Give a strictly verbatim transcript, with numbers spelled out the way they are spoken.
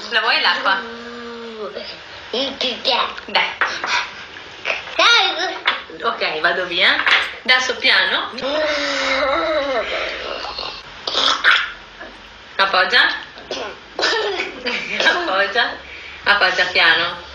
La vuoi l'acqua? Dai. Ok, vado via. Adesso piano. Appoggia. Appoggia. Appoggia piano.